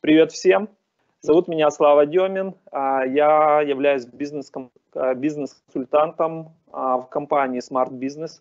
Привет всем! Зовут меня Слава Демин. Я являюсь бизнес-консультантом в компании Smart Business.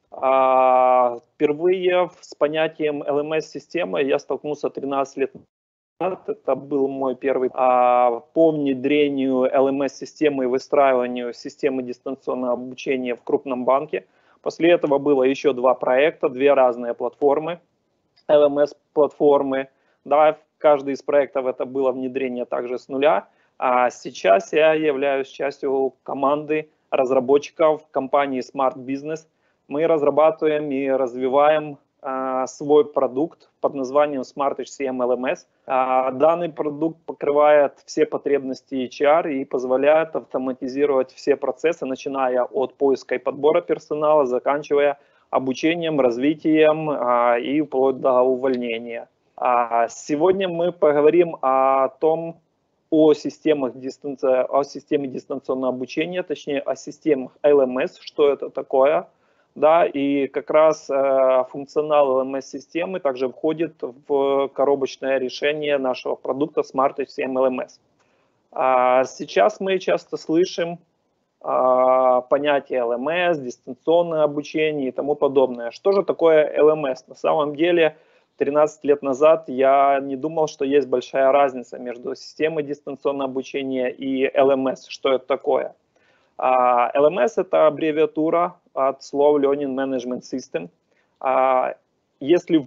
Впервые с понятием LMS-системы я столкнулся 13 лет назад. Это был мой первый по внедрению LMS-системы и выстраиванию системы дистанционного обучения в крупном банке. После этого было еще два проекта, две разные платформы, LMS-платформы. Да, каждый из проектов это было внедрение также с нуля. А сейчас я являюсь частью команды разработчиков компании Smart Business. Мы разрабатываем и развиваем свой продукт под названием Smart HCM LMS. Данный продукт покрывает все потребности HR и позволяет автоматизировать все процессы, начиная от поиска и подбора персонала, заканчивая обучением, развитием и вплоть до увольнения. Сегодня мы поговорим о системе дистанционного обучения, точнее о системах LMS, что это такое. Да, и как раз функционал LMS-системы также входит в коробочное решение нашего продукта Smart HCM LMS. Сейчас мы часто слышим понятие LMS, дистанционное обучение и тому подобное. Что же такое LMS? На самом деле, 13 лет назад я не думал, что есть большая разница между системой дистанционного обучения и LMS. Что это такое? LMS – это аббревиатура от слов Learning Management System. Если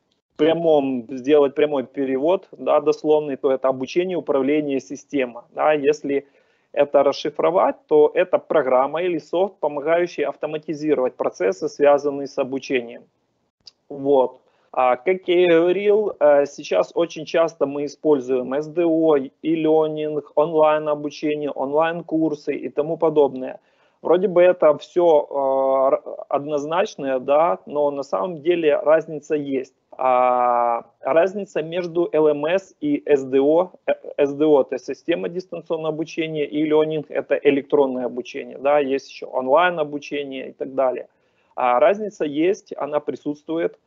сделать прямой перевод, да, дословный, то это обучение, управление, система. Да. Если это расшифровать, то это программа или софт, помогающий автоматизировать процессы, связанные с обучением. Вот. Как я и говорил, сейчас очень часто мы используем SDO, e-learning, онлайн-обучение, онлайн-курсы и тому подобное. Вроде бы это все однозначное, да, но на самом деле разница есть. Разница между LMS и SDO. SDO – это система дистанционного обучения, и e-learning – это электронное обучение. Да, есть еще онлайн-обучение и так далее. Разница есть, она присутствует.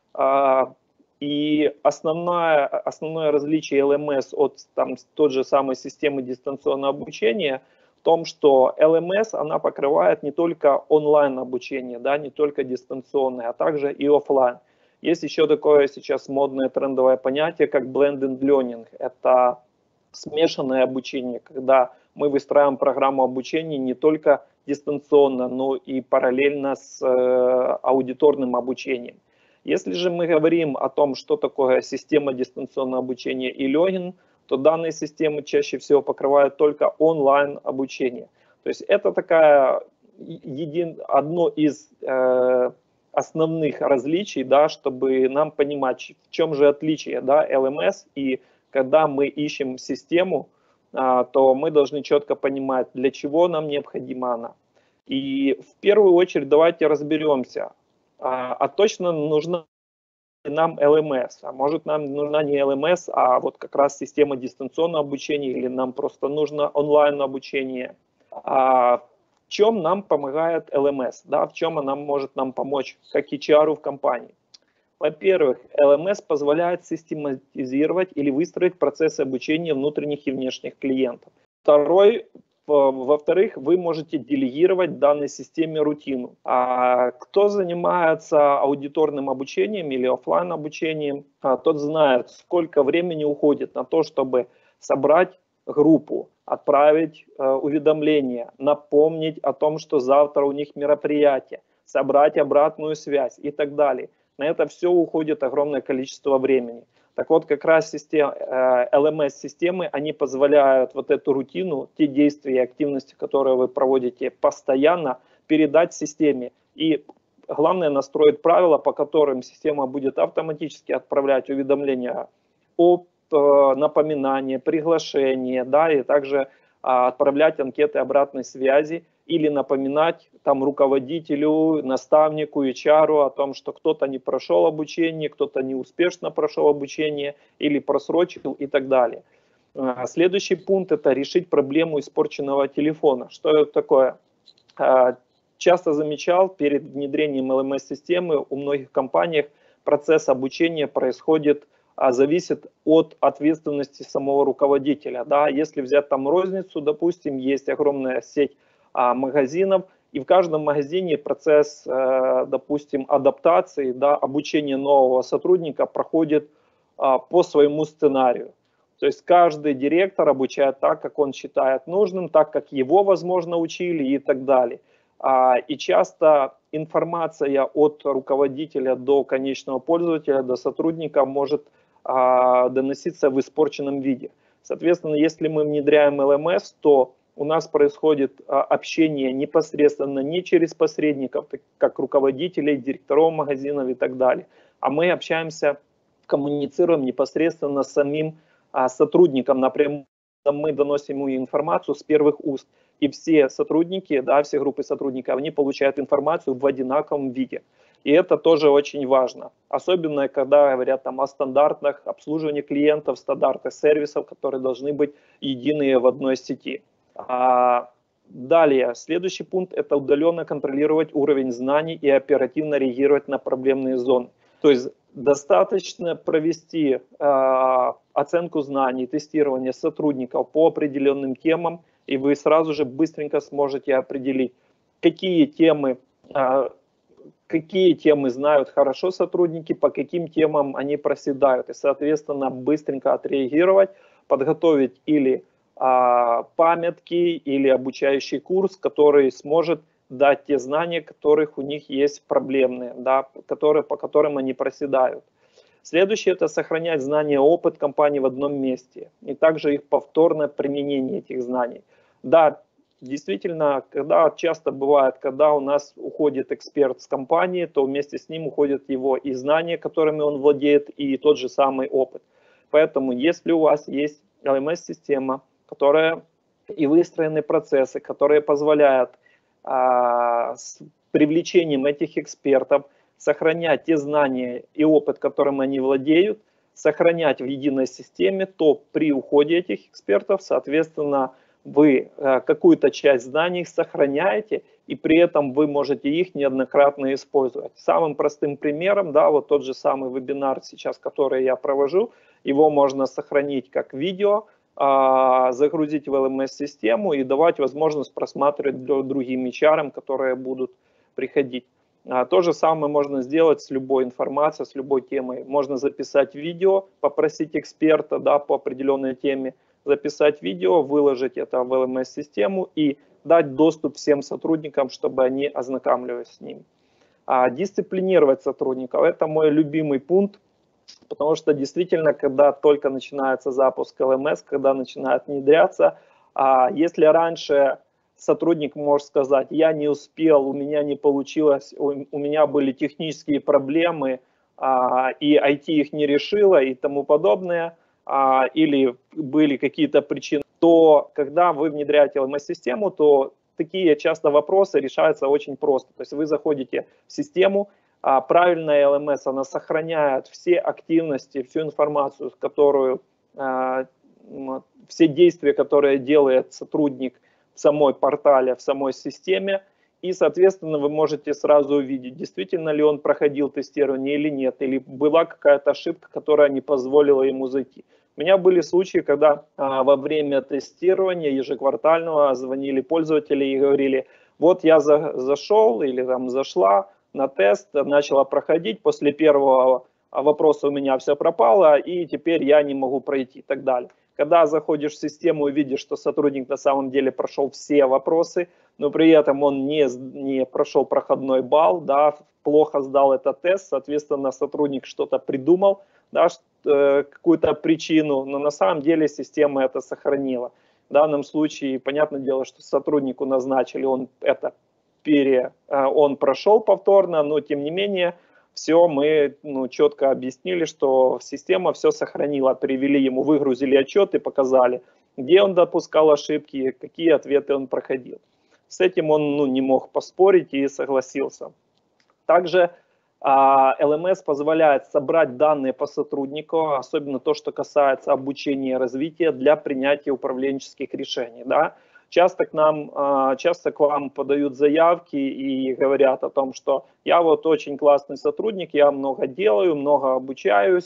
И основное различие LMS от той же самой системы дистанционного обучения в том, что LMS она покрывает не только онлайн-обучение, да, не только дистанционное, а также и офлайн. Есть еще такое сейчас модное трендовое понятие, как blended learning. Это смешанное обучение, когда мы выстраиваем программу обучения не только дистанционно, но и параллельно с аудиторным обучением. Если же мы говорим о том, что такое система дистанционного обучения и learning, то данные системы чаще всего покрывают только онлайн обучение. То есть это одно из основных различий, да, чтобы нам понимать, в чем же отличие, да, LMS, и когда мы ищем систему, то мы должны четко понимать, для чего нам необходима она. И в первую очередь давайте разберемся, точно нужна нам LMS, а может нам нужна не LMS, а вот как раз система дистанционного обучения, или нам просто нужно онлайн обучение. В чем нам помогает LMS, да, в чем она может нам помочь, как HR в компании? Во-первых, LMS позволяет систематизировать или выстроить процессы обучения внутренних и внешних клиентов. Во-вторых, вы можете делегировать данной системе рутину. Кто занимается аудиторным обучением или офлайн обучением, тот знает, сколько времени уходит на то, чтобы собрать группу, отправить уведомления, напомнить о том, что завтра у них мероприятие, собрать обратную связь и так далее. На это все уходит огромное количество времени. Так вот, как раз LMS-системы, они позволяют вот эту рутину, те действия и активности, которые вы проводите постоянно, передать системе. И главное, настроить правила, по которым система будет автоматически отправлять уведомления о напоминания, приглашения, да, и также отправлять анкеты обратной связи или напоминать руководителю, наставнику, HR о том, что кто-то не прошел обучение, кто-то неуспешно прошел обучение или просрочил и так далее. Следующий пункт – это решить проблему испорченного телефона. Что это такое? Часто замечал, перед внедрением LMS-системы у многих компаний процесс обучения происходит зависит от ответственности самого руководителя. Да? Если взять там розницу, допустим, есть огромная сеть магазинов, и в каждом магазине процесс, допустим, адаптации, да, обучения нового сотрудника проходит по своему сценарию. То есть каждый директор обучает так, как он считает нужным, так, как его, возможно, учили и так далее. И часто информация от руководителя до конечного пользователя, до сотрудника может доноситься в испорченном виде. Соответственно, если мы внедряем LMS, то у нас происходит общение непосредственно не через посредников, как руководителей, директоров магазинов и так далее, а мы общаемся, коммуницируем непосредственно с самим сотрудником напрямую, мы доносим ему информацию с первых уст. И все сотрудники, да, все группы сотрудников, они получают информацию в одинаковом виде. И это тоже очень важно. Особенно, когда говорят там о стандартах обслуживания клиентов, стандартах сервисов, которые должны быть единые в одной сети. Далее, следующий пункт – это удаленно контролировать уровень знаний и оперативно реагировать на проблемные зоны. То есть достаточно провести оценку знаний, тестирование сотрудников по определенным темам, и вы сразу же быстренько сможете определить, какие темы знают хорошо сотрудники, по каким темам они проседают. И, соответственно, быстренько отреагировать, подготовить или памятки, или обучающий курс, который сможет дать те знания, которых у них есть проблемные, да, по которым они проседают. Следующее – это сохранять знания и опыт компании в одном месте, и также их повторное применение этих знаний. Да, действительно, часто бывает, когда у нас уходит эксперт с компании, то вместе с ним уходят его и знания, которыми он владеет, и тот же самый опыт. Поэтому, если у вас есть LMS-система, которая и выстроены процессы, которые позволяют с привлечением этих экспертов сохранять те знания и опыт, которым они владеют, сохранять в единой системе, то при уходе этих экспертов, соответственно, вы какую-то часть знаний сохраняете, и при этом вы можете их неоднократно использовать. Самым простым примером, да, вот тот же самый вебинар сейчас, который я провожу, его можно сохранить как видео, загрузить в LMS-систему и давать возможность просматривать другим HR, которые будут приходить. То же самое можно сделать с любой информацией, с любой темой. Можно записать видео, попросить эксперта, да, по определенной теме, записать видео, выложить это в LMS-систему и дать доступ всем сотрудникам, чтобы они ознакомливались с ним. Дисциплинировать сотрудников – это мой любимый пункт, потому что действительно, когда только начинается запуск LMS, когда начинает внедряться, если раньше сотрудник может сказать: я не успел, у меня не получилось, у меня были технические проблемы, и IT их не решило и тому подобное, или были какие-то причины, то когда вы внедряете LMS-систему, то такие часто вопросы решаются очень просто. То есть вы заходите в систему, правильная LMS, она сохраняет все активности, всю информацию, которую, все действия, которые делает сотрудник в самой портале, в самой системе, и, соответственно, вы можете сразу увидеть, действительно ли он проходил тестирование или нет, или была какая-то ошибка, которая не позволила ему зайти. У меня были случаи, когда во время тестирования ежеквартального звонили пользователи и говорили: вот я зашел или там зашла на тест, начала проходить, после первого вопроса у меня все пропало, и теперь я не могу пройти и так далее. Когда заходишь в систему и видишь, что сотрудник на самом деле прошел все вопросы, но при этом он не прошел проходной балл, да, плохо сдал этот тест, соответственно, сотрудник что-то придумал, да, какую-то причину, но на самом деле система это сохранила. В данном случае, понятное дело, что сотруднику назначили, он прошел повторно, но тем не менее, все мы четко объяснили, что система все сохранила, перевели ему, выгрузили отчет и показали, где он допускал ошибки, какие ответы он проходил. С этим он не мог поспорить и согласился. Также LMS позволяет собрать данные по сотруднику, особенно то, что касается обучения и развития для принятия управленческих решений. Да? Часто к вам подают заявки и говорят о том, что я вот очень классный сотрудник, я много делаю, много обучаюсь,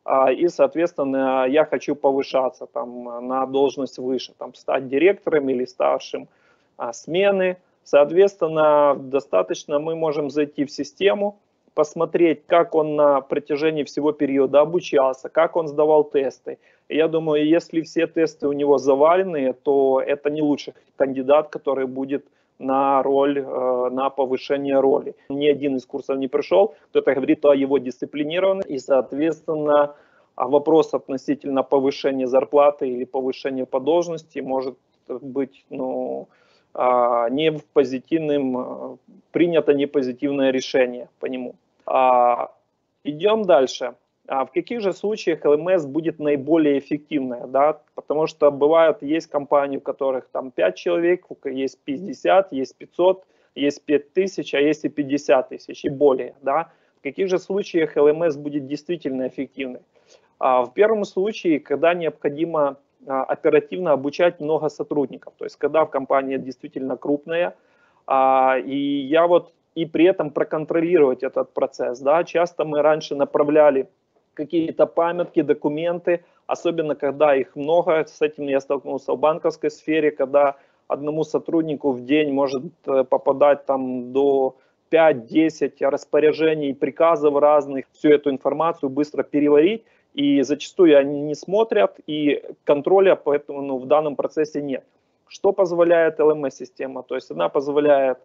и, соответственно, я хочу повышаться там, на должность выше, там, стать директором или старшим смены. Соответственно, достаточно мы можем зайти в систему, посмотреть, как он на протяжении всего периода обучался, как он сдавал тесты. И я думаю, если все тесты у него завалены, то это не лучший кандидат, который будет на роль, на повышение роли. Ни один из курсов не пришел, кто-то говорит о его дисциплинированности, и, соответственно, вопрос относительно повышения зарплаты или повышения по должности может быть, ну, не в позитивном, принято не позитивное решение по нему. Идем дальше. В каких же случаях ЛМС будет наиболее эффективная? Да? Потому что бывают, есть компании, у которых там 5 человек, есть 50, есть 500, есть 5000, а есть и 50 тысяч и более. Да? В каких же случаях ЛМС будет действительно эффективной? В первом случае, когда необходимо оперативно обучать много сотрудников, то есть когда в компании действительно крупная, и я вот и при этом проконтролировать этот процесс. Да? Часто мы раньше направляли какие-то памятки, документы, особенно когда их много. С этим я столкнулся в банковской сфере, когда одному сотруднику в день может попадать там до 5-10 распоряжений, приказов разных, всю эту информацию быстро переварить. И зачастую они не смотрят, и контроля поэтому в данном процессе нет. Что позволяет ЛМС-система? То есть она позволяет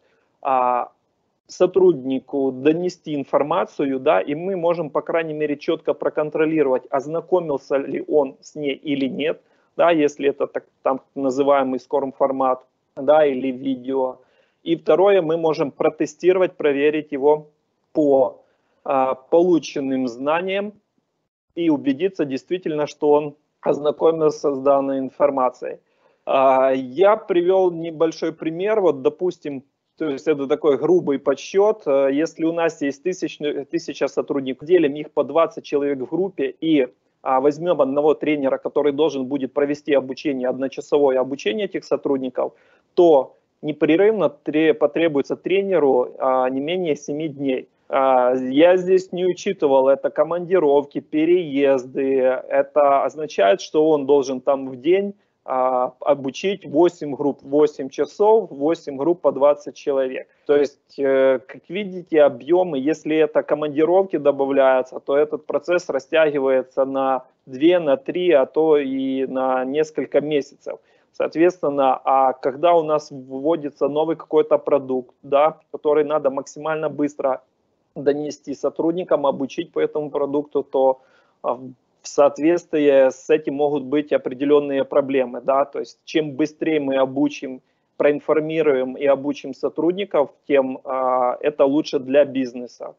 сотруднику донести информацию, да, и мы можем, по крайней мере, четко проконтролировать, ознакомился ли он с ней или нет, да, если это так, там называемый SCORM-формат, да, или видео. И второе, мы можем протестировать, проверить его по полученным знаниям и убедиться действительно, что он ознакомился с данной информацией. Я привел небольшой пример, вот, допустим, то есть это такой грубый подсчет. Если у нас есть 1000 сотрудников, делим их по 20 человек в группе и возьмем одного тренера, который должен будет провести обучение, одночасовое обучение этих сотрудников, то непрерывно потребуется тренеру не менее 7 дней. Я здесь не учитывал, это командировки, переезды. Это означает, что он должен там в день обучить 8 групп, 8 часов, 8 групп по 20 человек. То есть, как видите, объемы, если это командировки добавляются, то этот процесс растягивается на 2, на 3, а то и на несколько месяцев. Соответственно, когда у нас вводится новый какой-то продукт, да, который надо максимально быстро донести сотрудникам, обучить по этому продукту, то в соответствии с этим могут быть определенные проблемы. Да? То есть чем быстрее мы обучим, проинформируем и обучим сотрудников, тем это лучше для бизнеса.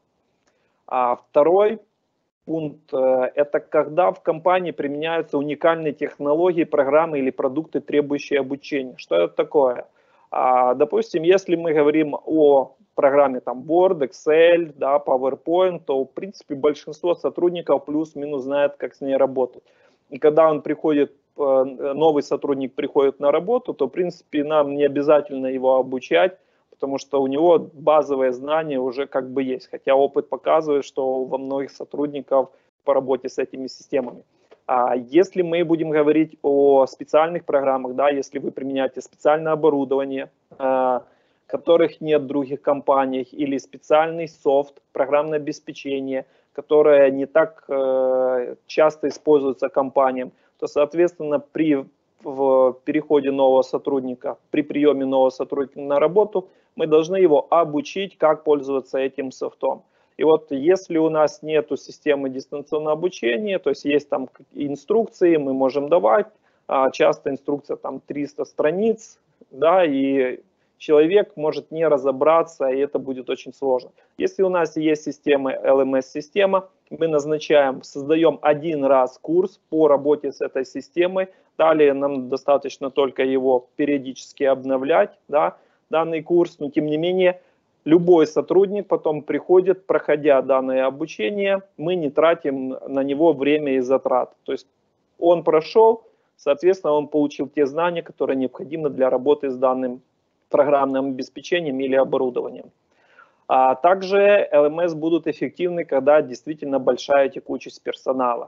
Второй пункт – это когда в компании применяются уникальные технологии, программы или продукты, требующие обучения. Что это такое? Допустим, если мы говорим о программе там Word, Excel, да, PowerPoint, то в принципе большинство сотрудников плюс-минус знает, как с ней работать. И когда он приходит, новый сотрудник приходит на работу, то в принципе нам не обязательно его обучать, потому что у него базовые знания уже как бы есть. Хотя опыт показывает, что во многих сотрудников по работе с этими системами. Если мы будем говорить о специальных программах, да, если вы применяете специальное оборудование, которых нет в других компаниях, или специальный софт, программное обеспечение, которое не так часто используется компаниям, то, соответственно, при переходе нового сотрудника, при приеме нового сотрудника на работу, мы должны его обучить, как пользоваться этим софтом. И вот если у нас нету системы дистанционного обучения, то есть есть там инструкции, мы можем давать, часто инструкция там 300 страниц, да, и человек может не разобраться, и это будет очень сложно. Если у нас есть система, LMS-система, мы назначаем, создаем один раз курс по работе с этой системой, далее нам достаточно только его периодически обновлять, да, данный курс, но тем не менее, любой сотрудник потом приходит, проходя данное обучение, мы не тратим на него время и затрат. То есть он прошел, соответственно, он получил те знания, которые необходимы для работы с данным программным обеспечением или оборудованием. Также LMS будут эффективны, когда действительно большая текучесть персонала.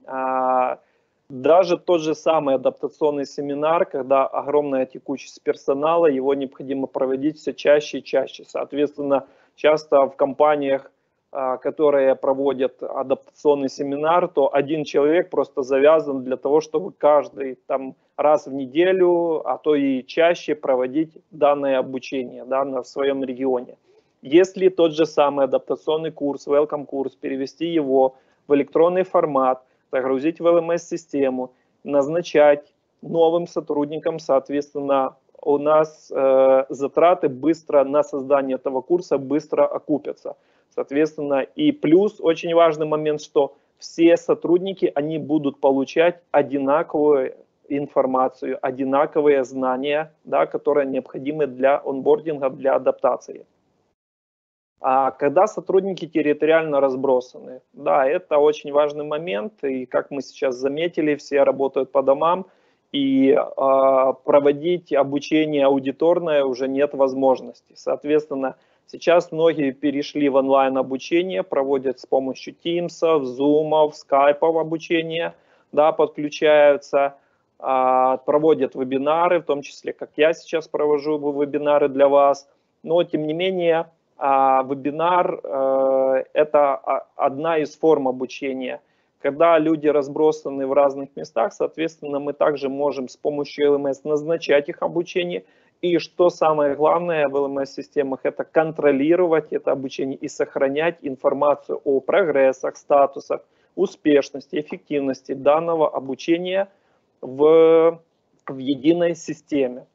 Даже тот же самый адаптационный семинар, когда огромная текучесть персонала, его необходимо проводить все чаще и чаще. Соответственно, часто в компаниях, которые проводят адаптационный семинар, то один человек просто завязан для того, чтобы каждый там раз в неделю, а то и чаще проводить данное обучение, да, в своем регионе. Если тот же самый адаптационный курс, welcome курс, перевести его в электронный формат, загрузить в LMS-систему, назначать новым сотрудникам, соответственно, у нас затраты быстро на создание этого курса быстро окупятся. Соответственно, и плюс очень важный момент, что все сотрудники, они будут получать одинаковую информацию, одинаковые знания, да, которые необходимы для онбординга, для адаптации. А когда сотрудники территориально разбросаны, да, это очень важный момент, и как мы сейчас заметили, все работают по домам, и проводить обучение аудиторное уже нет возможности. Соответственно, сейчас многие перешли в онлайн-обучение, проводят с помощью Teams, Zoom, Skype обучение, да, подключаются, проводят вебинары, в том числе, как я сейчас провожу вебинары для вас, но тем не менее, вебинар – это одна из форм обучения. Когда люди разбросаны в разных местах, соответственно, мы также можем с помощью LMS назначать их обучение. И что самое главное в LMS-системах – это контролировать это обучение и сохранять информацию о прогрессах, статусах, успешности, эффективности данного обучения в единой системе.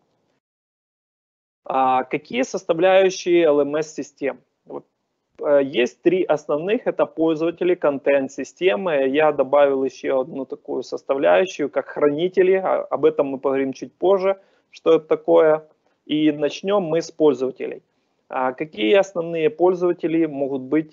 Какие составляющие LMS-систем? Есть три основных, это пользователи, контент-системы. Я добавил еще одну такую составляющую, как хранители. Об этом мы поговорим чуть позже, что это такое. И начнем мы с пользователей. Какие основные пользователи могут быть,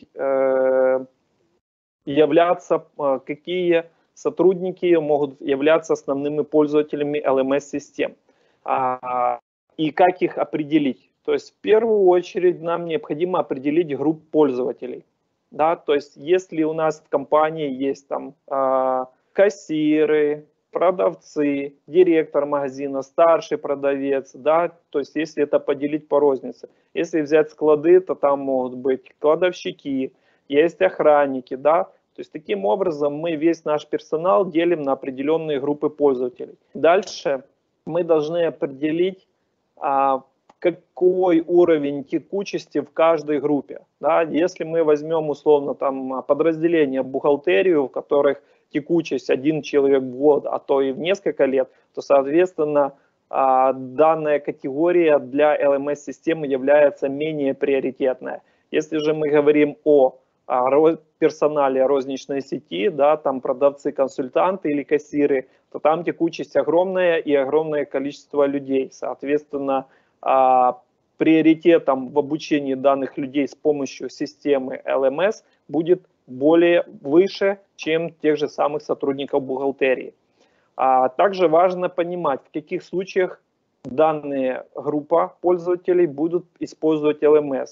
какие сотрудники могут являться основными пользователями LMS-систем? И как их определить? То есть в первую очередь нам необходимо определить группу пользователей. Да? То есть если у нас в компании есть там кассиры, продавцы, директор магазина, старший продавец, да? То есть если это поделить по рознице. Если взять склады, то там могут быть кладовщики, есть охранники. Да? То есть таким образом мы весь наш персонал делим на определенные группы пользователей. Дальше мы должны определить, какой уровень текучести в каждой группе. Да? Если мы возьмем условно там подразделение бухгалтерию, в которых текучесть один человек в год, а то и в несколько лет, то, соответственно, данная категория для LMS-системы является менее приоритетной. Если же мы говорим о персонале розничной сети, да, там продавцы, консультанты или кассиры, то там текучесть огромная и огромное количество людей. Соответственно, приоритетом в обучении данных людей с помощью системы LMS будет выше, чем тех же самых сотрудников бухгалтерии. Также важно понимать, в каких случаях данная группа пользователей будут использовать LMS.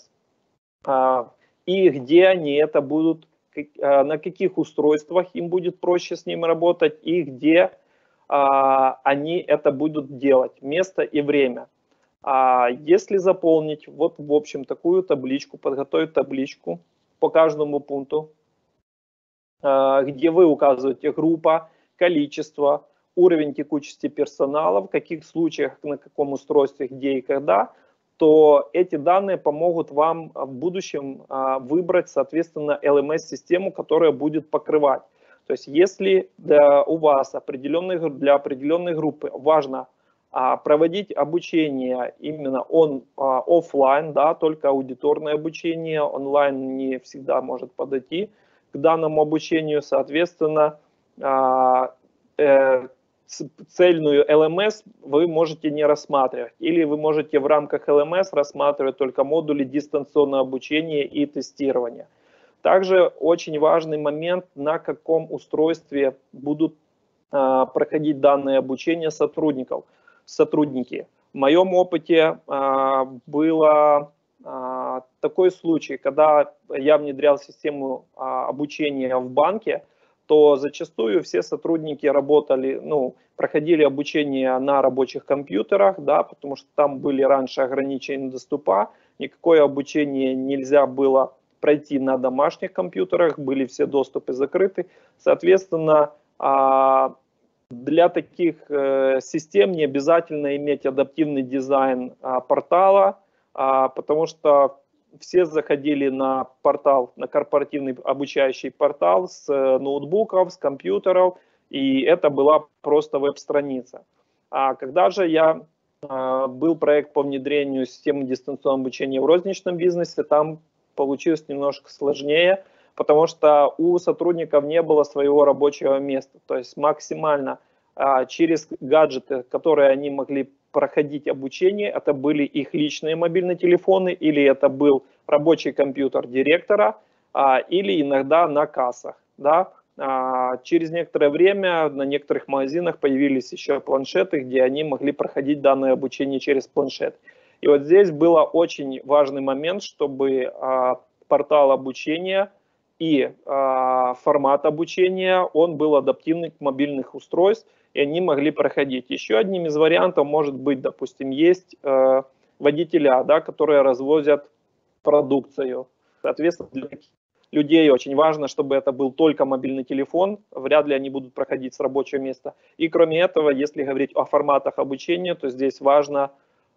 И где они это будут, на каких устройствах им будет проще с ним работать, и где они это будут делать, место и время. Если заполнить, вот в общем, такую табличку, подготовить табличку по каждому пункту, где вы указываете группа, количество, уровень текучести персонала, в каких случаях, на каком устройстве, где и когда, то эти данные помогут вам в будущем выбрать, соответственно, LMS-систему, которая будет покрывать. То есть если у вас для определенной группы важно проводить обучение именно офлайн, да, только аудиторное обучение, онлайн не всегда может подойти к данному обучению, соответственно, цельную LMS вы можете не рассматривать. Или вы можете в рамках LMS рассматривать только модули дистанционного обучения и тестирования. Также очень важный момент, на каком устройстве будут проходить данное обучение сотрудники. В моем опыте был такой случай, когда я внедрял систему обучения в банке, то зачастую все сотрудники работали, проходили обучение на рабочих компьютерах, да, потому что там были раньше ограничения доступа, никакое обучение нельзя было пройти на домашних компьютерах, были все доступы закрыты. Соответственно, для таких систем не обязательно иметь адаптивный дизайн портала, потому что все заходили на портал, на корпоративный обучающий портал с ноутбуков, с компьютеров, и это была просто веб-страница. А когда же был проект по внедрению системы дистанционного обучения в розничном бизнесе, там получилось немножко сложнее, потому что у сотрудников не было своего рабочего места. То есть максимально через гаджеты, которые они могли проходить обучение, это были их личные мобильные телефоны, или это был рабочий компьютер директора, или иногда на кассах. Да? Через некоторое время на некоторых магазинах появились еще планшеты, где они могли проходить данное обучение через планшет. И вот здесь был очень важный момент, чтобы портал обучения и формат обучения, он был адаптивный к мобильных устройств, и они могли проходить. Еще одним из вариантов может быть, допустим, есть водителя, да, которые развозят продукцию. Соответственно, для таких людей очень важно, чтобы это был только мобильный телефон, вряд ли они будут проходить с рабочего места. И кроме этого, если говорить о форматах обучения, то здесь важно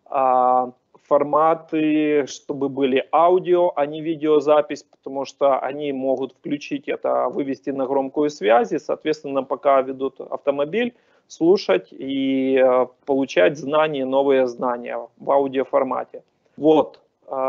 форматы, чтобы были аудио, а не видеозапись, потому что они могут включить это, вывести на громкую связь, и, соответственно, пока ведут автомобиль, слушать и получать знания, новые знания в аудиоформате. Вот.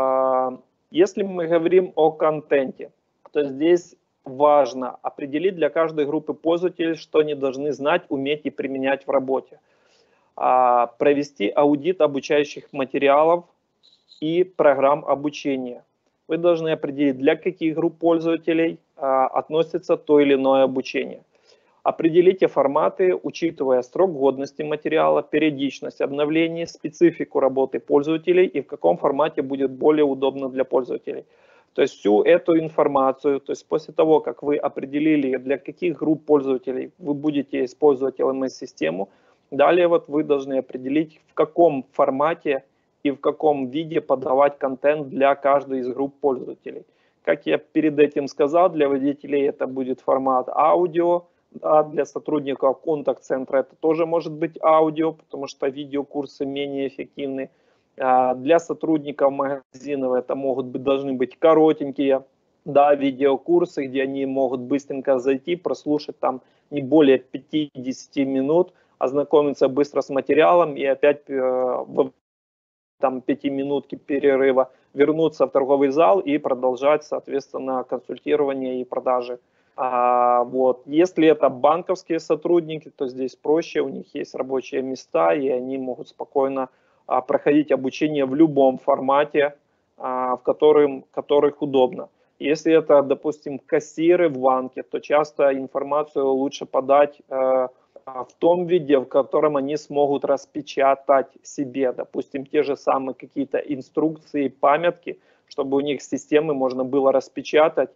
Если мы говорим о контенте, то здесь важно определить для каждой группы пользователей, что они должны знать, уметь и применять в работе. Провести аудит обучающих материалов и программ обучения. Вы должны определить, для каких групп пользователей относится то или иное обучение. Определите форматы, учитывая срок годности материала, периодичность обновлений, специфику работы пользователей и в каком формате будет более удобно для пользователей. То есть всю эту информацию, то есть после того, как вы определили, для каких групп пользователей вы будете использовать LMS-систему, далее вот вы должны определить, в каком формате и в каком виде подавать контент для каждой из групп пользователей. Как я перед этим сказал, для водителей это будет формат аудио, да, для сотрудников контакт-центра это тоже может быть аудио, потому что видеокурсы менее эффективны. Для сотрудников магазинов это должны быть коротенькие, да, видеокурсы, где они могут быстренько зайти, прослушать там не более 50 минут, ознакомиться быстро с материалом и опять в 5 минутки перерыва вернуться в торговый зал и продолжать, соответственно, консультирование и продажи. Вот. Если это банковские сотрудники, то здесь проще, у них есть рабочие места, и они могут спокойно проходить обучение в любом формате, в которых удобно. Если это, допустим, кассиры в банке, то часто информацию лучше подать в том виде, в котором они смогут распечатать себе, допустим, те же самые какие-то инструкции, памятки, чтобы у них системы можно было распечатать,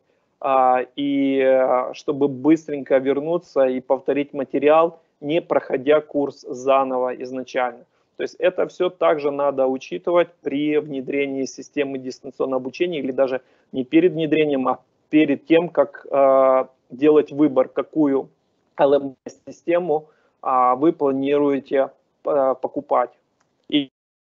и чтобы быстренько вернуться и повторить материал, не проходя курс заново изначально. То есть это все также надо учитывать при внедрении системы дистанционного обучения, или даже не перед внедрением, а перед тем, как делать выбор, какую LMS-систему вы планируете покупать. И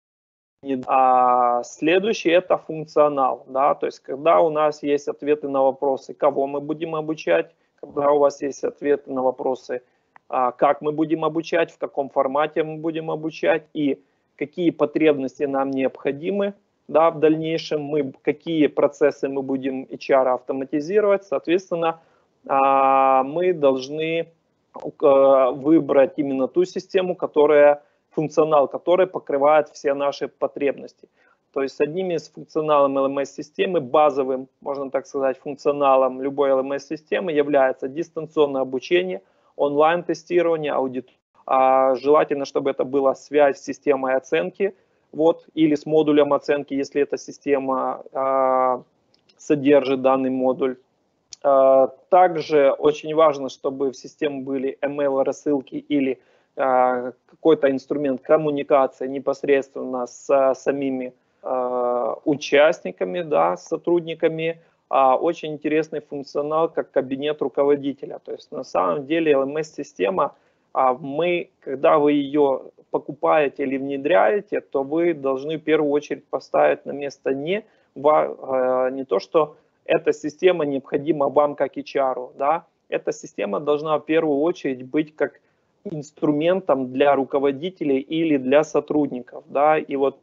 следующий это функционал, да, то есть когда у нас есть ответы на вопросы, кого мы будем обучать, когда у вас есть ответы на вопросы, как мы будем обучать, в каком формате мы будем обучать и какие потребности нам необходимы, да, в дальнейшем, какие процессы мы будем HR автоматизировать, соответственно, мы должны выбрать именно ту систему, функционал которой покрывает все наши потребности. То есть одним из функционалов LMS-системы, базовым, можно так сказать, функционалом любой LMS-системы является дистанционное обучение, онлайн-тестирование, аудит. Желательно, чтобы это была связь с системой оценки, вот, или с модулем оценки, если эта система содержит данный модуль. Также очень важно, чтобы в системе были email-рассылки или какой-то инструмент коммуникации непосредственно с самими участниками, да, с сотрудниками. Очень интересный функционал, как кабинет руководителя. То есть на самом деле LMS-система, когда вы ее покупаете или внедряете, то вы должны в первую очередь поставить на место не то, что эта система необходима вам как HR, да, эта система должна в первую очередь быть как инструментом для руководителей или для сотрудников, да, и вот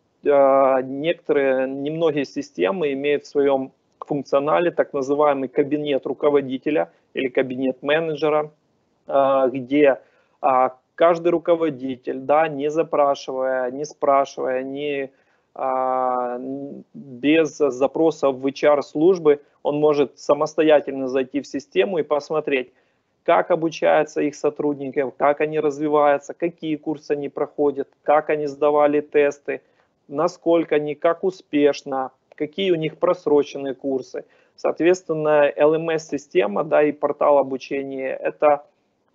немногие системы имеют в своем функционале так называемый кабинет руководителя или кабинет менеджера, где каждый руководитель, да, не запрашивая, не спрашивая, без запросов в HR-службы, он может самостоятельно зайти в систему и посмотреть, как обучаются их сотрудники, как они развиваются, какие курсы они проходят, как они сдавали тесты, насколько они, как успешно, какие у них просроченные курсы. Соответственно, LMS-система, да, и портал обучения – это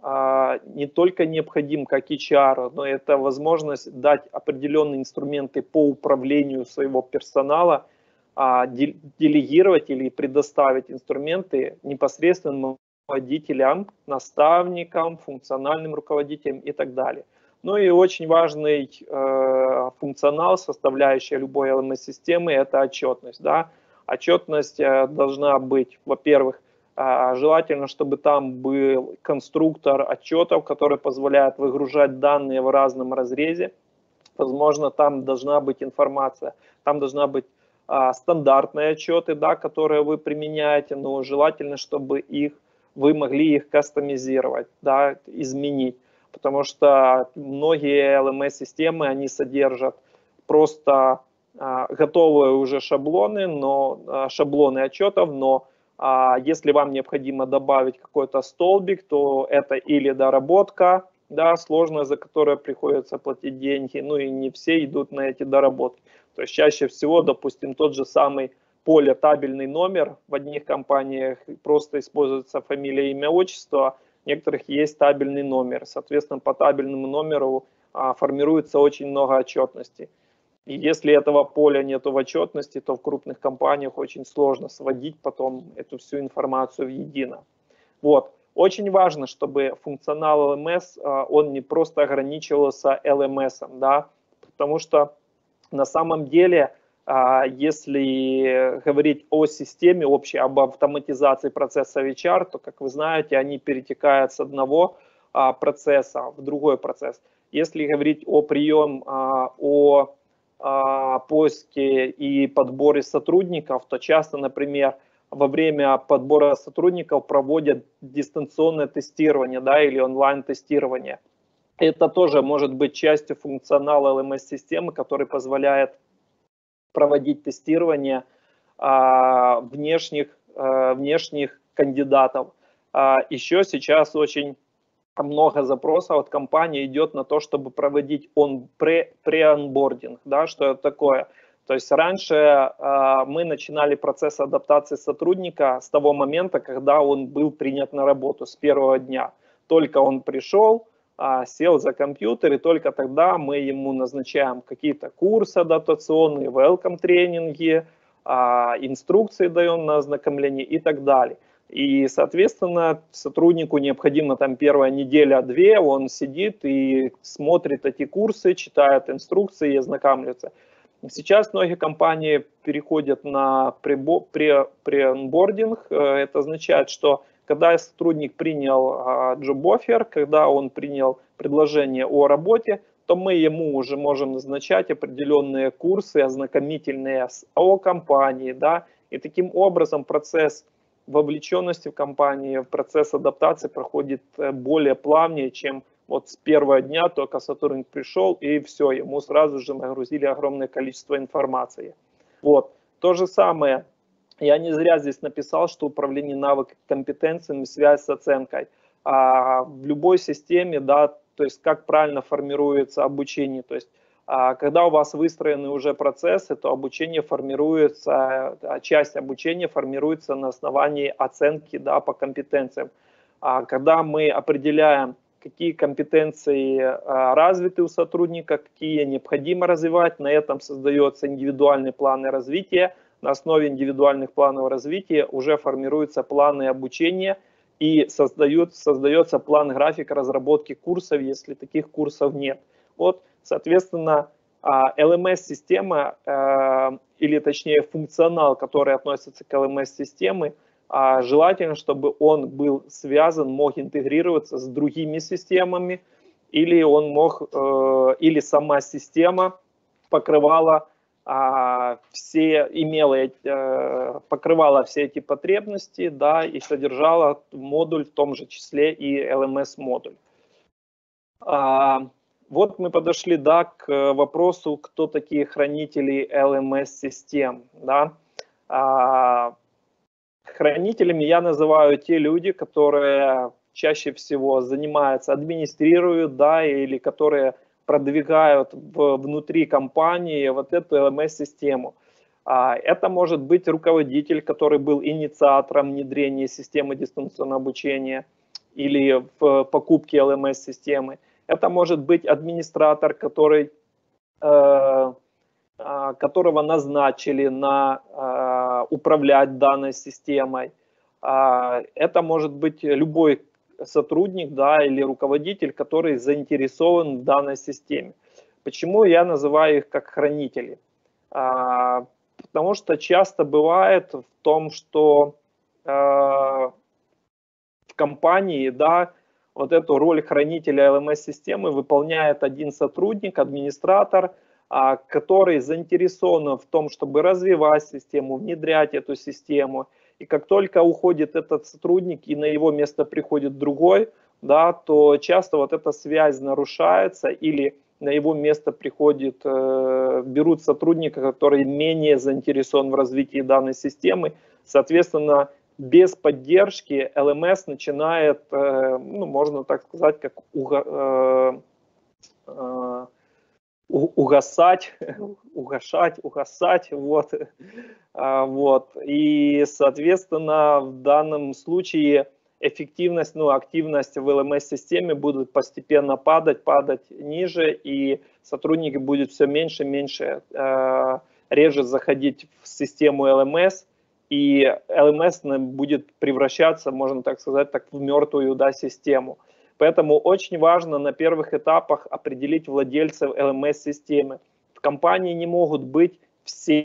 не только необходим как HR, но это возможность дать определенные инструменты по управлению своего персонала, делегировать или предоставить инструменты непосредственно руководителям, наставникам, функциональным руководителям и так далее. Ну и очень важный функционал, составляющая любой LMS-системы, это отчетность. Да? Отчетность должна быть, во-первых, желательно, чтобы там был конструктор отчетов, который позволяет выгружать данные в разном разрезе. Возможно, там должна быть информация, там должна быть стандартные отчеты, да, которые вы применяете, но желательно, чтобы вы могли их кастомизировать, да, изменить. Потому что многие LMS-системы, они содержат просто готовые уже шаблоны отчетов, но если вам необходимо добавить какой-то столбик, то это или доработка, да, сложная, за которую приходится платить деньги, ну и не все идут на эти доработки. То есть чаще всего, допустим, тот же самый поле табельный номер, в одних компаниях просто используется фамилия, имя, отчество, в некоторых есть табельный номер. Соответственно, по табельному номеру формируется очень много отчетности. И если этого поля нету в отчетности, то в крупных компаниях очень сложно сводить потом эту всю информацию воедино. Вот. Очень важно, чтобы функционал LMS, он не просто ограничивался LMS, да, потому что на самом деле, если говорить о системе общей, об автоматизации процесса HR, то, как вы знаете, они перетекают с одного процесса в другой процесс. Если говорить о поиске и подборе сотрудников, то часто, например, во время подбора сотрудников проводят дистанционное тестирование, да, или онлайн-тестирование. Это тоже может быть частью функционала LMS-системы, который позволяет проводить тестирование внешних кандидатов. Еще сейчас очень много запросов от компании идет на то, чтобы проводить pre-onboarding. Да, что это такое? То есть раньше мы начинали процесс адаптации сотрудника с того момента, когда он был принят на работу, с первого дня. Только он пришел, сел за компьютер, и только тогда мы ему назначаем какие-то курсы адаптационные, welcome тренинги, инструкции даем на ознакомление и так далее. И, соответственно, сотруднику необходимо там первая неделя-две, он сидит и смотрит эти курсы, читает инструкции и ознакомливается. Сейчас многие компании переходят на pre-onboarding. Это означает, что когда сотрудник принял job offer, когда он принял предложение о работе, то мы ему уже можем назначать определенные курсы ознакомительные о компании, да, и таким образом процесс вовлеченности в компании, процесс адаптации проходит более плавнее, чем вот с первого дня только сотрудник пришел и все, ему сразу же нагрузили огромное количество информации. Вот. То же самое, я не зря здесь написал, что управление навыками, компетенциями, связь с оценкой. В любой системе, да, то есть как правильно формируется обучение, то есть Когда у вас выстроены уже процессы, то обучение формируется, часть обучения формируется на основании оценки, да, по компетенциям. Когда мы определяем, какие компетенции развиты у сотрудника, какие необходимо развивать, на этом создаются индивидуальные планы развития. На основе индивидуальных планов развития уже формируются планы обучения и создается план-график разработки курсов, если таких курсов нет. Вот, соответственно, LMS-система, или точнее функционал, который относится к LMS-системе, желательно, чтобы он был связан, мог интегрироваться с другими системами, или он мог, или сама система покрывала покрывала все эти потребности, да, и содержала модуль, в том же числе и LMS-модуль. Вот мы подошли, да, к вопросу, кто такие хранители LMS-систем. Да. Хранителями я называю те люди, которые чаще всего занимаются, администрируют, да, или которые продвигают внутри компании вот эту LMS-систему. Это может быть руководитель, который был инициатором внедрения системы дистанционного обучения или в покупке LMS-системы. Это может быть администратор, которого назначили на управлять данной системой. Это может быть любой сотрудник, да, или руководитель, который заинтересован в данной системе. Почему я называю их как хранители? Потому что часто бывает в том, что в компании, да, вот эту роль хранителя LMS-системы выполняет один сотрудник, администратор, который заинтересован в том, чтобы развивать систему, внедрять эту систему. И как только уходит этот сотрудник и на его место приходит другой, да, то часто вот эта связь нарушается, или на его место берут сотрудника, который менее заинтересован в развитии данной системы. Соответственно, без поддержки LMS начинает, ну, можно так сказать, как угасать, вот. И, соответственно, в данном случае эффективность, ну, активность в LMS-системе будет постепенно падать ниже, и сотрудники будут все меньше и меньше, реже заходить в систему LMS, и LMS будет превращаться, можно так сказать, в мертвую, да, систему. Поэтому очень важно на первых этапах определить владельцев LMS-системы. В компании не могут быть все,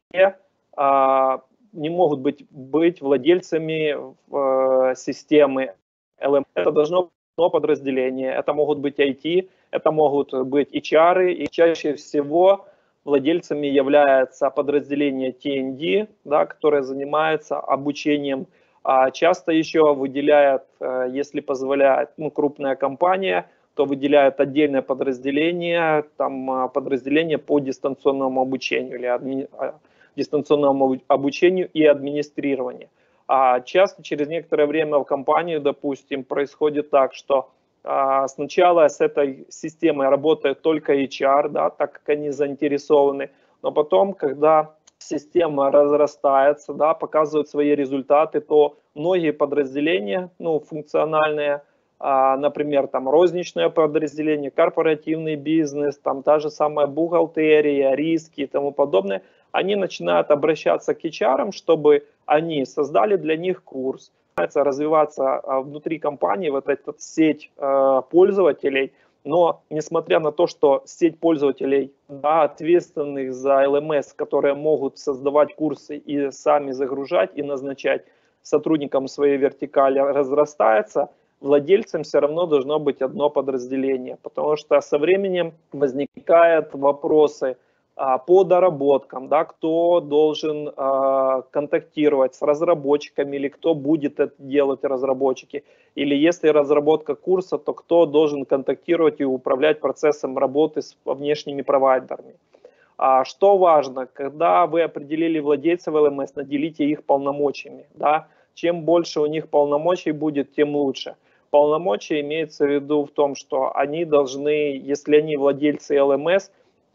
не могут быть владельцами системы LMS. Это должно быть одно подразделение. Это могут быть IT, это могут быть HR, и чаще всего владельцами является подразделение T&D, да, которое занимается обучением. Часто еще выделяют, если позволяет, ну, крупная компания, то выделяют отдельное подразделение, там подразделение по дистанционному обучению или дистанционному обучению и администрированию. Часто через некоторое время в компании, допустим, происходит так, что сначала с этой системой работает только HR, да, так как они заинтересованы, но потом, когда система разрастается, да, показывает свои результаты, то многие подразделения, ну, функциональные, например, там розничное подразделение, корпоративный бизнес, там та же самая бухгалтерия, риски и тому подобное, они начинают обращаться к HR, чтобы они создали для них курс, развиваться внутри компании, вот эта сеть пользователей. Но несмотря на то, что сеть пользователей, да, ответственных за LMS, которые могут создавать курсы и сами загружать и назначать сотрудникам своей вертикали, разрастается, владельцем все равно должно быть одно подразделение. Потому что со временем возникают вопросы по доработкам, да, кто должен контактировать с разработчиками, или кто будет это делать, разработчики. Или если разработка курса, то кто должен контактировать и управлять процессом работы с внешними провайдерами. Что важно, когда вы определили владельцев LMS, наделите их полномочиями. Да? Чем больше у них полномочий будет, тем лучше. Полномочия имеется в виду в том, что они должны, если они владельцы LMS,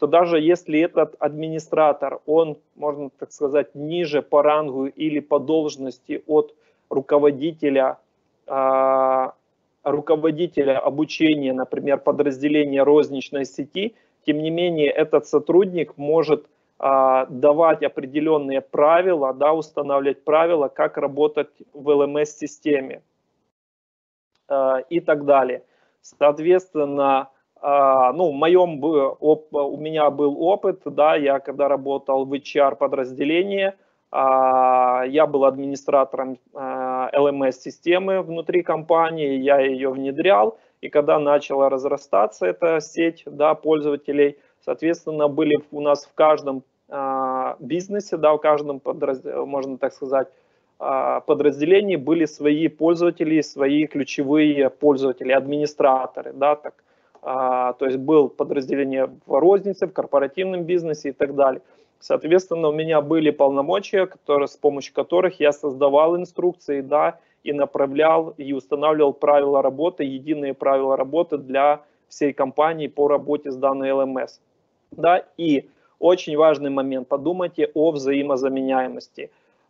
то даже если этот администратор, он, можно так сказать, ниже по рангу или по должности от руководителя, руководителя обучения, например, подразделения розничной сети, тем не менее этот сотрудник может давать определенные правила, да, устанавливать правила, как работать в LMS-системе и так далее. Соответственно, ну, у меня был опыт, да, я когда работал в HR-подразделении, я был администратором LMS-системы внутри компании, я ее внедрял, и когда начала разрастаться эта сеть, да, пользователей, соответственно, были у нас в каждом бизнесе, да, в каждом, можно так сказать, подразделении были свои пользователи, свои ключевые пользователи, администраторы, да, так. То есть был подразделение в рознице, в корпоративном бизнесе и так далее. Соответственно, у меня были полномочия, с помощью которых я создавал инструкции, да, и направлял, и устанавливал правила работы, единые правила работы для всей компании по работе с данной LMS. Да, и очень важный момент, подумайте о взаимозаменяемости.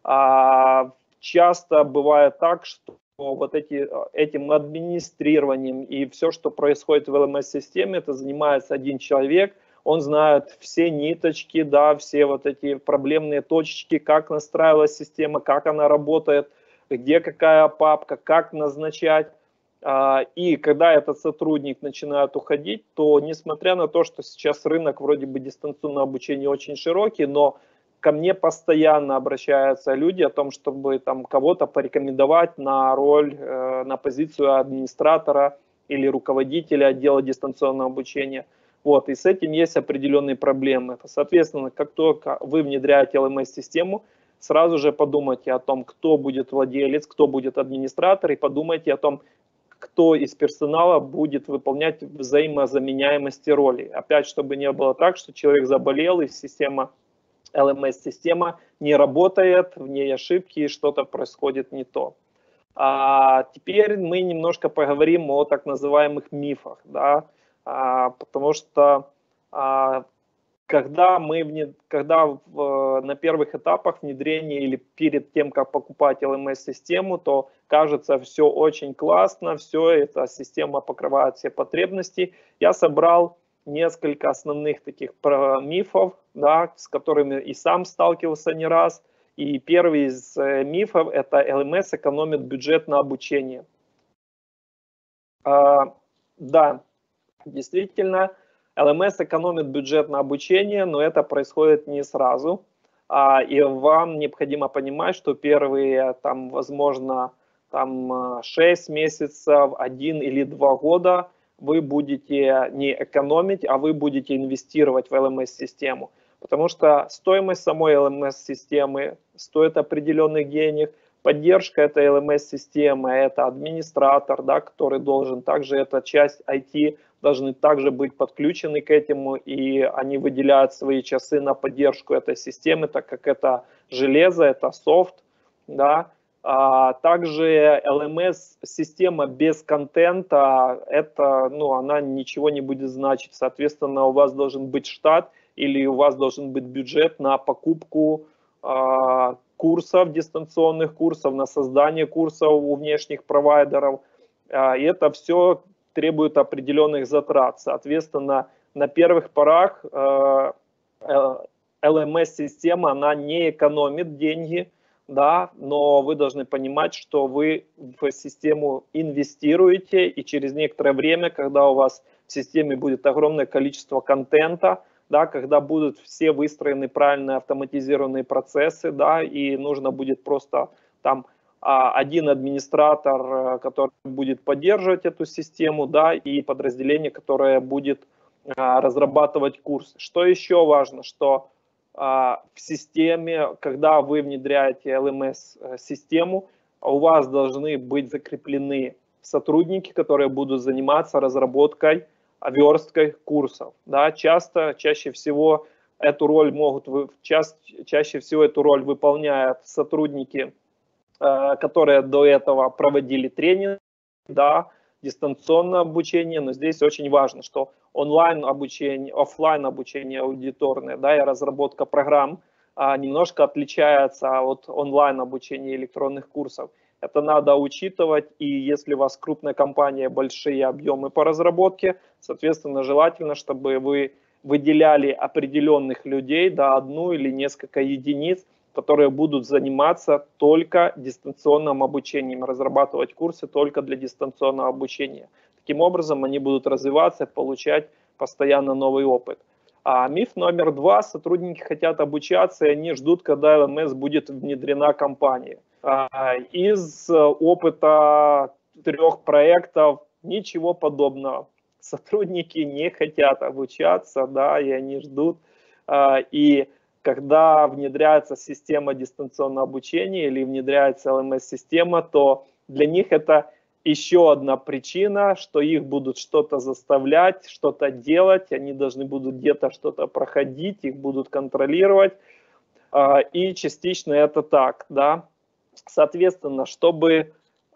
Часто бывает так, что вот этим администрированием и все, что происходит в LMS-системе, это занимается один человек, он знает все ниточки, да, все вот эти проблемные точечки, как настраивалась система, как она работает, где какая папка, как назначать. И когда этот сотрудник начинает уходить, то несмотря на то, что сейчас рынок вроде бы дистанционного обучения очень широкий, но ко мне постоянно обращаются люди о том, чтобы там кого-то порекомендовать на роль, на позицию администратора или руководителя отдела дистанционного обучения. Вот, и с этим есть определенные проблемы. Соответственно, как только вы внедряете LMS-систему, сразу же подумайте о том, кто будет владелец, кто будет администратор, и подумайте о том, кто из персонала будет выполнять взаимозаменяемости ролей. Опять, чтобы не было так, что человек заболел, и LMS-система не работает, в ней ошибки, и что-то происходит не то. Теперь мы немножко поговорим о так называемых мифах, да, потому что когда на первых этапах внедрения или перед тем, как покупать LMS-систему, то кажется, все очень классно, все, эта система покрывает все потребности. Я собрал несколько основных таких мифов, да, с которыми и сам сталкивался не раз. И первый из мифов – это LMS экономит бюджет на обучение. Да, действительно, LMS экономит бюджет на обучение, но это происходит не сразу. И вам необходимо понимать, что первые, там, возможно, 6 месяцев, 1 или 2 года вы будете не экономить, а вы будете инвестировать в LMS-систему. Потому что стоимость самой LMS-системы стоит определенных денег, поддержка этой LMS-системы, это администратор, да, который должен, также эта часть IT, должны также быть подключены к этому, и они выделяют свои часы на поддержку этой системы, так как это железо, это софт, да. Также LMS-система без контента, это, ну, она ничего не будет значить. Соответственно, у вас должен быть штат или у вас должен быть бюджет на покупку курсов, дистанционных курсов, на создание курсов у внешних провайдеров. И это все требует определенных затрат. Соответственно, на первых порах LMS-система, она не экономит деньги, да, но вы должны понимать, что вы в систему инвестируете, и через некоторое время, когда у вас в системе будет огромное количество контента, да, когда будут все выстроены правильные автоматизированные процессы, да, и нужно будет просто там один администратор, который будет поддерживать эту систему, да, и подразделение, которое будет разрабатывать курс. Что еще важно, что в системе, когда вы внедряете LMS-систему, у вас должны быть закреплены сотрудники, которые будут заниматься разработкой, версткой курсов. Да, чаще всего эту роль выполняют сотрудники, которые до этого проводили тренинг, да, дистанционное обучение, но здесь очень важно, что онлайн обучение, офлайн обучение аудиторное, да, и разработка программ немножко отличается от онлайн обучения электронных курсов. Это надо учитывать, и если у вас крупная компания, большие объемы по разработке, соответственно, желательно, чтобы вы выделяли определенных людей, да, одну или несколько единиц, которые будут заниматься только дистанционным обучением, разрабатывать курсы только для дистанционного обучения. Таким образом, они будут развиваться, получать постоянно новый опыт. А миф номер 2. Сотрудники хотят обучаться, и они ждут, когда LMS будет внедрена компанией. Из опыта 3 проектов ничего подобного. Сотрудники не хотят обучаться, да, и они ждут. И когда внедряется система дистанционного обучения или внедряется LMS-система, то для них это еще одна причина, что их будут что-то заставлять, что-то делать, они должны будут где-то что-то проходить, их будут контролировать. И частично это так, да. Соответственно, чтобы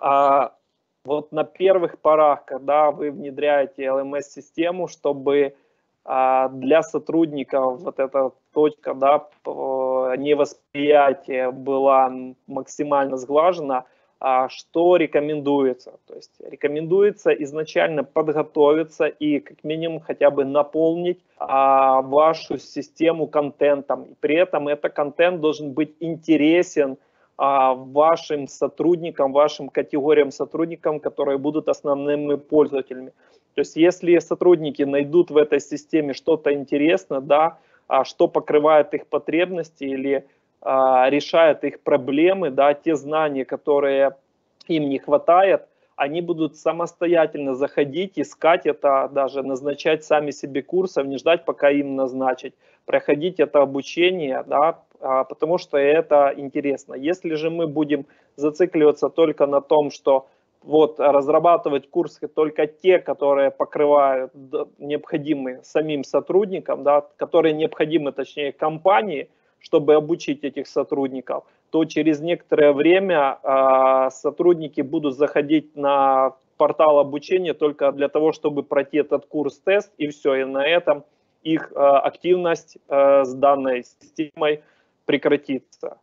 вот на первых порах, когда вы внедряете LMS-систему, чтобы для сотрудников вот эта точка, да, невосприятия была максимально сглажена, что рекомендуется? То есть рекомендуется изначально подготовиться и как минимум хотя бы наполнить вашу систему контентом. И при этом этот контент должен быть интересен вашим сотрудникам, вашим категориям сотрудникам, которые будут основными пользователями. То есть если сотрудники найдут в этой системе что-то интересное, да, что покрывает их потребности или решает их проблемы, да, те знания, которые им не хватает, они будут самостоятельно заходить, искать это, даже назначать сами себе курсы, не ждать, пока им назначить, проходить это обучение, да, потому что это интересно. Если же мы будем зацикливаться только на том, что вот разрабатывать курсы только те, которые покрывают необходимые самим сотрудникам, да, которые необходимы, точнее, компании, чтобы обучить этих сотрудников, то через некоторое время сотрудники будут заходить на портал обучения только для того, чтобы пройти этот курс-тест, и все, и на этом их активность с данной системой прекратится.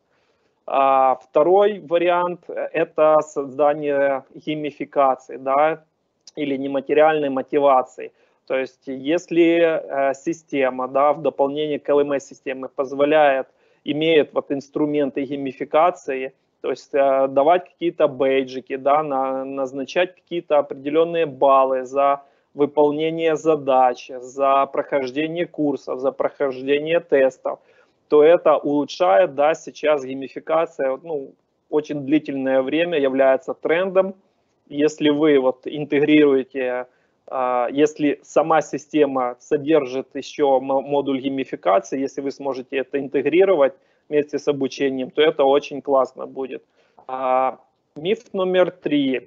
Второй вариант – это создание геймификации, да, или нематериальной мотивации. То есть если система, да, в дополнение к LMS-системе имеет вот инструменты геймификации, то есть давать какие-то бейджики, да, назначать какие-то определенные баллы за выполнение задач, за прохождение курсов, за прохождение тестов, то это улучшает, да, сейчас геймификация, ну, очень длительное время является трендом. Если вы вот интегрируете, если сама система содержит еще модуль геймификации, если вы сможете это интегрировать вместе с обучением, то это очень классно будет. Миф номер 3.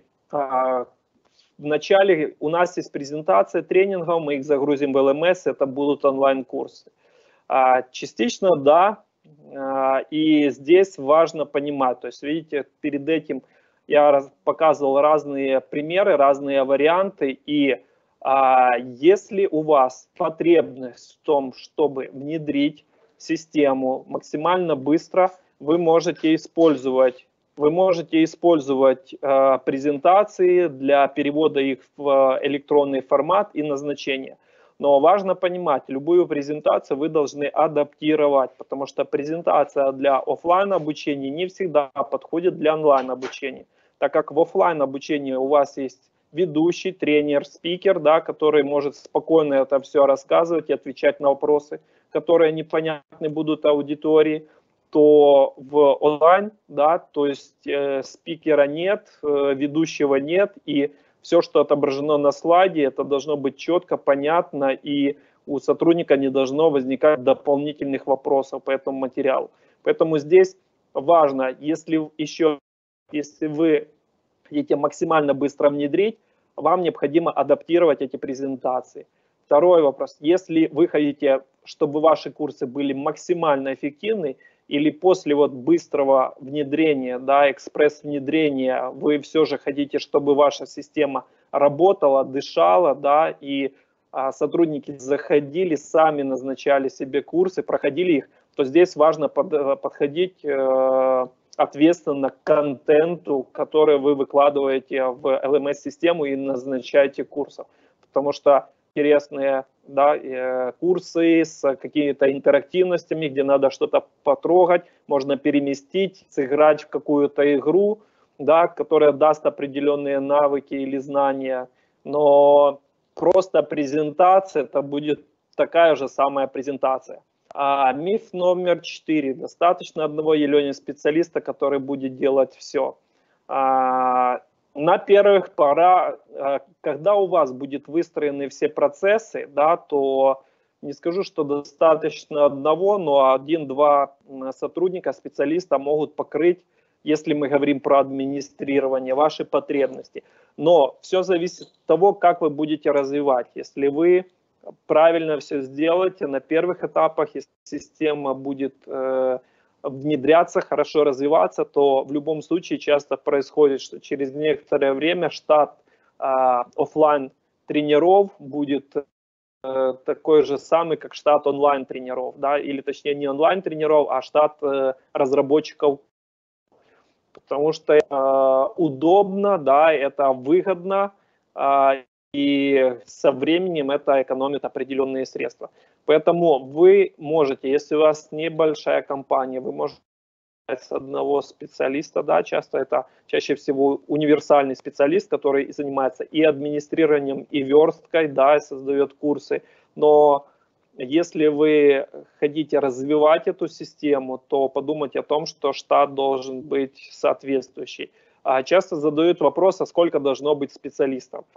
Вначале у нас есть презентация тренингов, мы их загрузим в LMS, это будут онлайн-курсы. Частично да, и здесь важно понимать, то есть видите, перед этим я показывал разные примеры, разные варианты, и если у вас потребность в том, чтобы внедрить систему максимально быстро, вы можете использовать презентации для перевода их в электронный формат и назначения. Но важно понимать, любую презентацию вы должны адаптировать, потому что презентация для офлайн обучения не всегда подходит для онлайн обучения. Так как в офлайн обучении у вас есть ведущий, тренер, спикер, да, который может спокойно это все рассказывать и отвечать на вопросы, которые непонятны будут аудитории, то в онлайн, да, то есть спикера нет, ведущего нет, и все, что отображено на слайде, это должно быть четко, понятно, и у сотрудника не должно возникать дополнительных вопросов по этому материалу. Поэтому здесь важно, если вы хотите максимально быстро внедрить, вам необходимо адаптировать эти презентации. Второй вопрос. Если вы хотите, чтобы ваши курсы были максимально эффективны, или после вот быстрого внедрения, да, экспресс-внедрения, вы все же хотите, чтобы ваша система работала, дышала, да, и сотрудники заходили, сами назначали себе курсы, проходили их, то здесь важно подходить ответственно к контенту, который вы выкладываете в LMS-систему и назначаете курсов. Потому что интересные, да, курсы с какими-то интерактивностями, где надо что-то потрогать, можно переместить, сыграть в какую-то игру, да, которая даст определенные навыки или знания, но просто презентация, это будет такая же самая презентация. Миф номер 4. Достаточно одного Елене специалиста, который будет делать все. На первых порах, когда у вас будут выстроены все процессы, да, то не скажу, что достаточно одного, но 1-2 сотрудника, специалиста могут покрыть, если мы говорим про администрирование, ваши потребности. Но все зависит от того, как вы будете развивать. Если вы правильно все сделаете на первых этапах, если система будет внедряться, хорошо развиваться, то в любом случае часто происходит, что через некоторое время штат офлайн тренеров будет такой же самый, как штат онлайн тренеров, да, или точнее не онлайн тренеров, а штат разработчиков, потому что удобно, да, это выгодно, и со временем это экономит определенные средства. Поэтому вы можете, если у вас небольшая компания, вы можете с одного специалиста, да, часто это чаще всего универсальный специалист, который занимается и администрированием, и версткой, да, и создает курсы. Но если вы хотите развивать эту систему, то подумайте о том, что штат должен быть соответствующий. Часто задают вопрос, а сколько должно быть специалистов.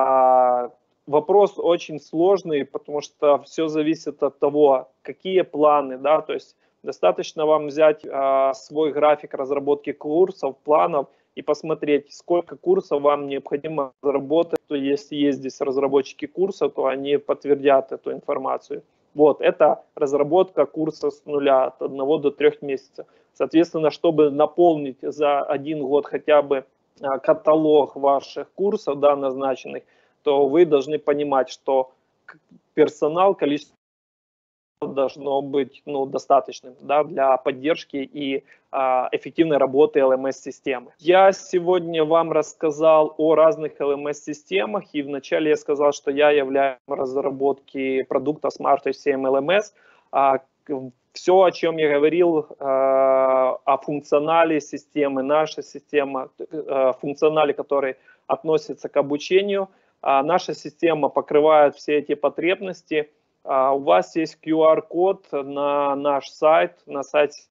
Вопрос очень сложный, потому что все зависит от того, какие планы, да, то есть достаточно вам взять свой график разработки курсов, планов и посмотреть, сколько курсов вам необходимо разработать. То если есть здесь разработчики курсов, то они подтвердят эту информацию. Вот, это разработка курса с нуля, от 1 до 3 месяцев. Соответственно, чтобы наполнить за 1 год хотя бы каталог ваших курсов, да, назначенных, то вы должны понимать, что персонал, количество должно быть, ну, достаточным, да, для поддержки и эффективной работы LMS-системы. Я сегодня вам рассказал о разных LMS-системах, и вначале я сказал, что я являюсь разработки продукта Smart HCM LMS. Все, о чем я говорил, о функционале системы, наша система, функционале, который относится к обучению, наша система покрывает все эти потребности. У вас есть QR-код на наш сайт, на сайте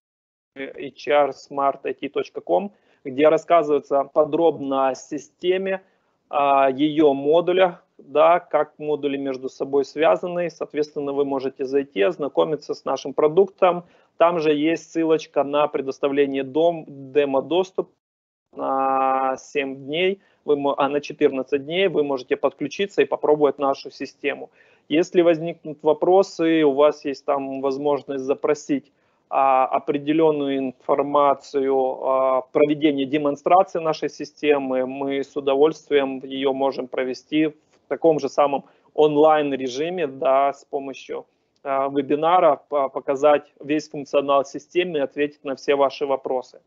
hrsmartit.com, где рассказывается подробно о системе, ее модулях, да, как модули между собой связаны. Соответственно, вы можете зайти, ознакомиться с нашим продуктом. Там же есть ссылочка на предоставление демо-доступа на 7 дней, на 14 дней вы можете подключиться и попробовать нашу систему. Если возникнут вопросы, у вас есть там возможность запросить определенную информацию, проведение демонстрации нашей системы, мы с удовольствием ее можем провести в таком же самом онлайн-режиме, да, с помощью вебинара, показать весь функционал системы и ответить на все ваши вопросы.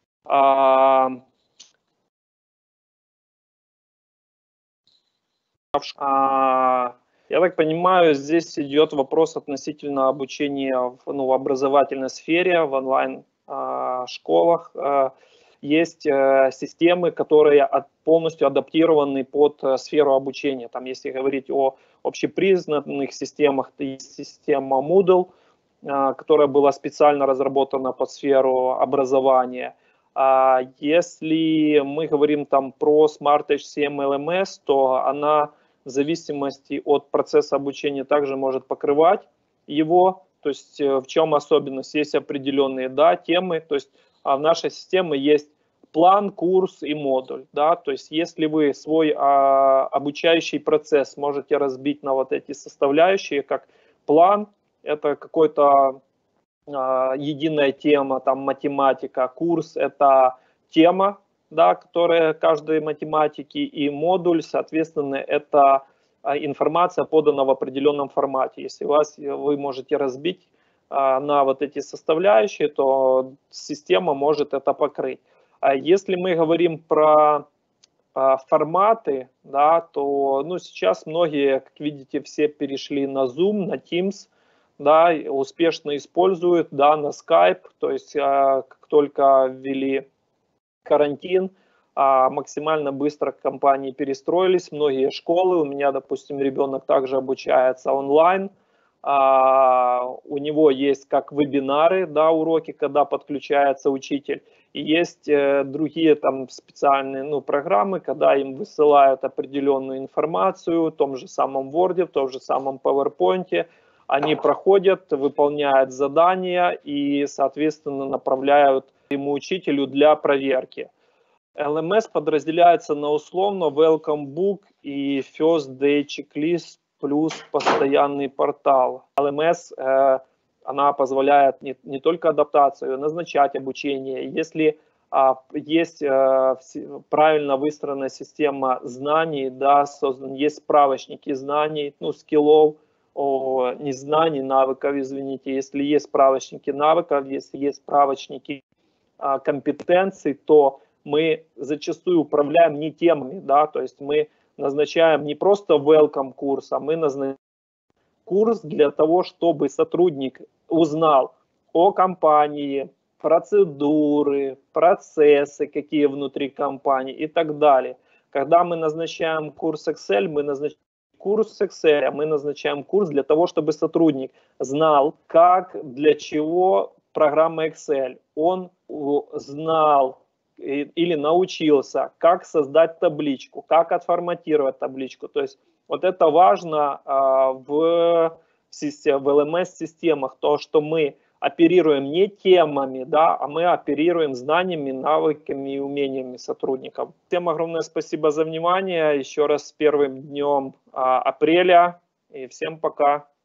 Я так понимаю, здесь идет вопрос относительно обучения в образовательной сфере, в онлайн-школах. Есть системы, которые полностью адаптированы под сферу обучения. Там, если говорить о общепризнанных системах, то есть система Moodle, которая была специально разработана под сферу образования. Если мы говорим там про Smart HCM LMS, то она в зависимости от процесса обучения также может покрывать его. То есть в чем особенность? Есть определенные, да, темы. То есть в нашей системе есть план, курс и модуль. Да? То есть если вы свой обучающий процесс можете разбить на вот эти составляющие, как план, это какой-то единая тема, там математика, курс – это тема, да, которые каждой математики, и модуль, соответственно, это информация подана в определенном формате. Если вы можете разбить на вот эти составляющие, то система может это покрыть. А если мы говорим про форматы, да, то сейчас многие, как видите, все перешли на Zoom, на Teams, да, успешно используют, да, на Skype, то есть как только ввели карантин, максимально быстро компании перестроились, многие школы, у меня, допустим, ребенок также обучается онлайн, у него есть как вебинары, да, уроки, когда подключается учитель, и есть другие там специальные программы, когда им высылают определенную информацию в том же самом Word, в том же самом PowerPoint, они проходят, выполняют задания и, соответственно, направляют ему учителю для проверки. LMS подразделяется на условно Welcome Book и First Day Checklist плюс постоянный портал. LMS, она позволяет не только адаптацию, назначать обучение. Если есть правильно выстроенная система знаний, да, есть справочники знаний, скиллов, не знаний, навыков, извините. Если есть справочники навыков, если есть справочники компетенций, то мы зачастую управляем не темами, да, то есть мы назначаем не просто welcome курс, а мы назначаем курс для того, чтобы сотрудник узнал о компании, процедуры, процессы, какие внутри компании и так далее. Когда мы назначаем курс Excel, мы назначаем курс Excel, мы назначаем курс для того, чтобы сотрудник знал, как, для чего программа Excel. Он знал или научился, как создать табличку, как отформатировать табличку. То есть вот это важно в LMS-системах, то, что мы оперируем не темами, да, а мы оперируем знаниями, навыками и умениями сотрудников. Всем огромное спасибо за внимание. Еще раз с первым днем апреля. И всем пока.